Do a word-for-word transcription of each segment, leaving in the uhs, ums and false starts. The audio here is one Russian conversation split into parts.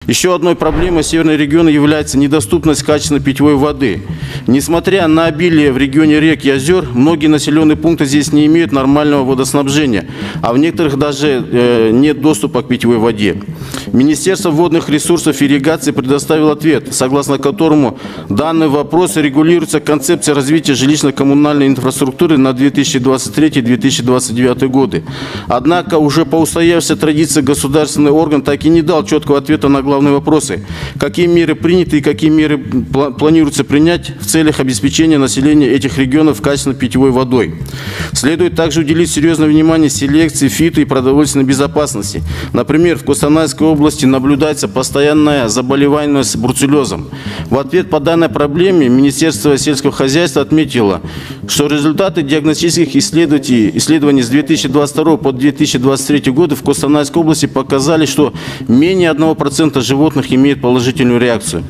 Еще одной проблемой северного региона является недоступность качественной питьевой воды. Несмотря на обилие в регионе рек и озер, многие населенные пункты здесь не имеют нормального водоснабжения, а в некоторых даже э, нет доступа к питьевой воде. Министерство водных ресурсов и ирригации предоставило ответ, согласно которому данный вопрос регулируется концепцией развития жилищно-коммунальной инфраструктуры на две тысячи двадцать третий — две тысячи двадцать девятый годы. Однако уже по устоявшейся традиции государственный орган так и не дал четкого ответа на главные вопросы. Какие меры приняты и какие меры планируется принять в целях обеспечения населения этих регионов качественной питьевой водой. Следует также уделить серьезное внимание селекции, фито- и продовольственной безопасности. Например, в Костанайской области наблюдается постоянная заболеваемость бруцеллезом. В ответ по данной проблеме Министерство сельского хозяйства отметило, что результаты диагностических исследований, исследований с две тысячи двадцать второго по две тысячи двадцать третий годы в Костанайской области показали, что менее одного процента животных имеют положительную реакцию.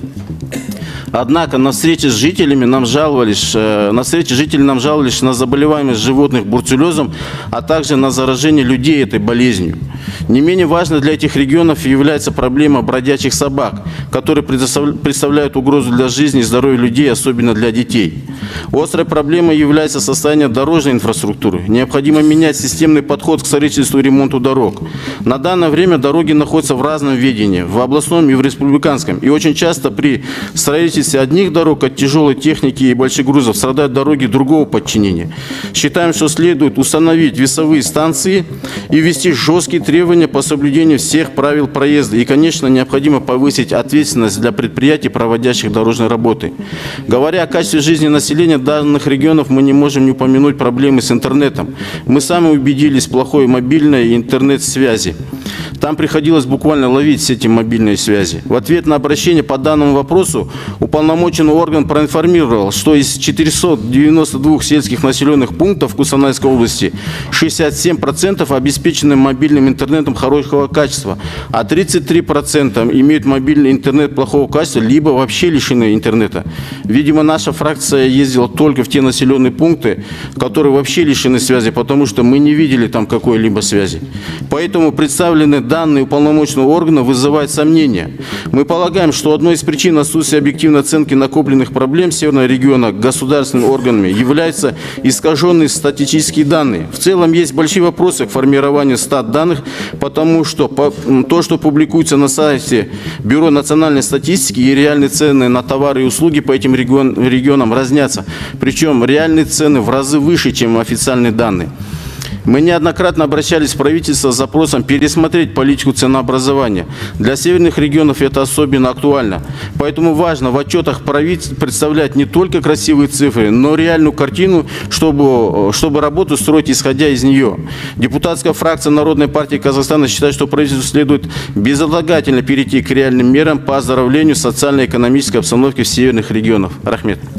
Однако на встрече с жителями нам жаловались, на встрече жители нам жаловались на заболеваемость животных бруцеллезом, а также на заражение людей этой болезнью. Не менее важной для этих регионов является проблема бродячих собак, которые представляют угрозу для жизни и здоровья людей, особенно для детей. Острой проблемой является состояние дорожной инфраструктуры. Необходимо менять системный подход к строительству и ремонту дорог. На данное время дороги находятся в разном ведении, в областном и в республиканском. И очень часто при строительстве одних дорог от тяжелой техники и больших грузов страдают дороги другого подчинения. Считаем, что следует установить весовые станции и ввести жесткие требования по соблюдению всех правил проезда. И, конечно, необходимо повысить ответственность для предприятий, проводящих дорожные работы. Говоря о качестве жизни населения данных регионов, мы не можем не упомянуть проблемы с интернетом. Мы сами убедились в плохой мобильной интернет-связи. Там приходилось буквально ловить сети мобильной связи. В ответ на обращение по данному вопросу уполномоченный орган проинформировал, что из четырёхсот девяноста двух сельских населенных пунктов Костанайской области шестьдесят семь процентов обеспечены мобильным интернетом хорошего качества, а тридцать три процента имеют мобильный интернет плохого качества, либо вообще лишены интернета. Видимо, наша фракция ездила только в те населенные пункты, которые вообще лишены связи, потому что мы не видели там какой-либо связи. Поэтому представленные данные уполномоченного органа вызывают сомнения. Мы полагаем, что одной из причин отсутствия объективной оценки накопленных проблем северного региона государственными органами являются искаженные статистические данные. В целом есть большие вопросы к формированию стат данных, потому что то, что публикуется на сайте Бюро национальной статистики, и реальные цены на товары и услуги по этим регион, регионам разнятся. Причем реальные цены в разы выше, чем официальные данные. Мы неоднократно обращались в правительство с запросом пересмотреть политику ценообразования. Для северных регионов это особенно актуально. Поэтому важно в отчетах правительства представлять не только красивые цифры, но реальную картину, чтобы, чтобы работу строить, исходя из нее. Депутатская фракция Народной партии Казахстана считает, что правительству следует безотлагательно перейти к реальным мерам по оздоровлению социально-экономической обстановки в северных регионах. Рахмет.